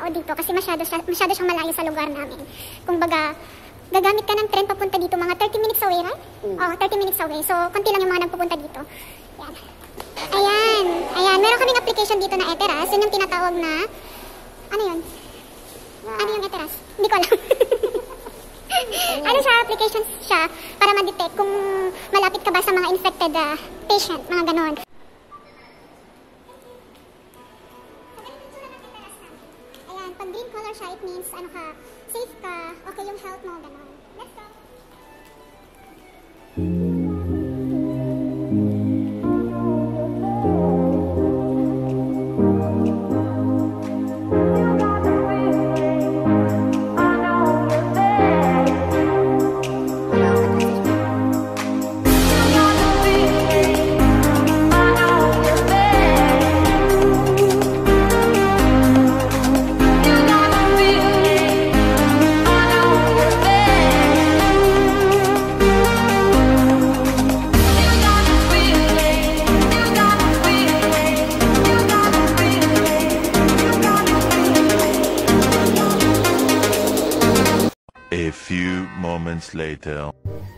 tao dito kasi masyado siyang malayo sa lugar namin. Kumbaga, gagamit ka ng tren papunta dito, mga 30 minutes away, right? Oo, 30 minutes away. So, konti lang yung mga nagpupunta dito. Yan. Ayan. Meron kaming application dito na Eteras. Yun yung tinatawag na, ano yun? Ano yung Eteras? Hindi ko alam. Ano siya, application siya para ma-detect kung malapit ka ba sa mga infected patient, mga ganon. Ayan, pag green color siya, it means ano ka, safe ka, okay yung health mo, ganon. Let's go! A few moments later.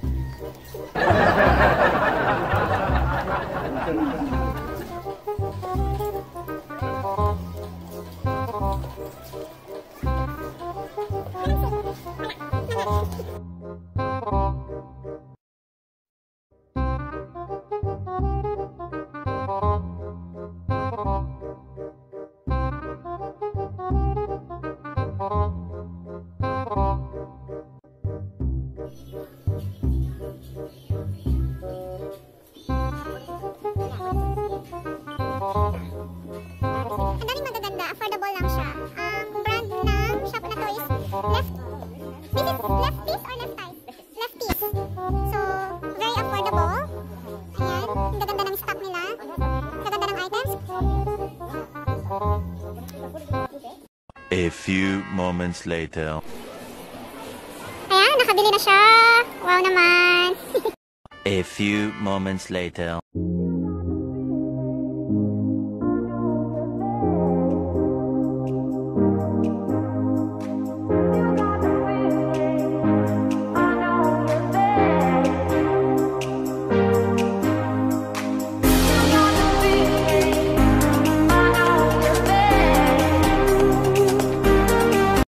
Affordable lang siya. Ang brand ng shop na to is Left. This is Left Piece or Left Ties? Left Piece. So, very affordable. Ayan. Ang gaganda ng stock nila. Ang gaganda ng items. A few moments later. Ayan, nakabili na siya. Wow naman. A few moments later.